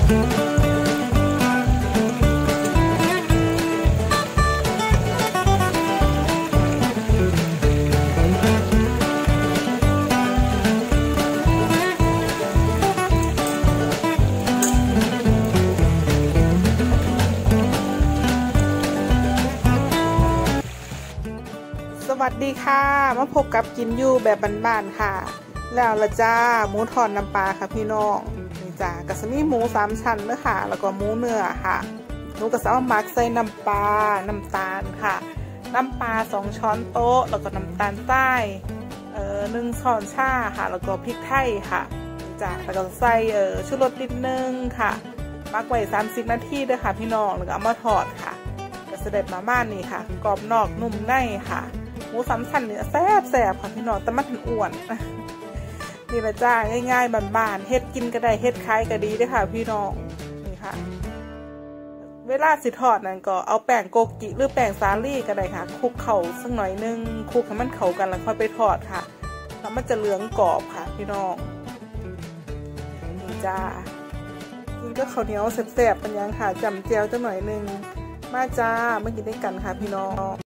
สวัสดีค่ะมาพบกับกินอยู่แบบบ้านๆค่ะแล้วละจ้าหมูทอดน้ำปลาค่ะพี่น้องนี่จ้ากระสมีหมู3 ชั้นเนื้อค่ะแล้วก็หมูเนื้อค่ะหนูกระสามักใส่น้ำปลาน้ำตาลค่ะน้ำปลา2 ช้อนโต๊ะแล้วก็น้ำตาลทราย1 ช้อนชาค่ะแล้วก็พริกไทยค่ะนี่จ้าแล้วก็ใส่ชูรสนิดนึงค่ะมักไว้30 นาทีด้วยค่ะพี่น้องแล้วก็เอามาทอดค่ะก็เสด็จมาม่านี่ค่ะกรอบนอกนุ่มในค่ะหมู3 ชั้นเนี่ยแซ่บค่ะพี่น้องแต่มันถึงอ้วนนี่ละจ้าง่ายๆบ้านๆเฮ็ดกินก็ได้เฮ็ดขายก็ดีด้วยค่ะพี่น้องนี่ค่ะเวลาสิทอดนั่นก็เอาแป้งโกกิหรือแป้งสาลี่ก็ได้ค่ะคลุกเข่าสักหน่อยนึงคลุกให้มันเข้ากันแล้วค่อยไปทอดค่ะแล้วมันจะเหลืองกรอบค่ะพี่น้องนี่จ้ากินก็ข้าวเหนียวแซ่บๆเป็นยังค่ะจำเจียวจังหน่อยนึงมาจ้ามากินด้วยกันค่ะพี่น้อง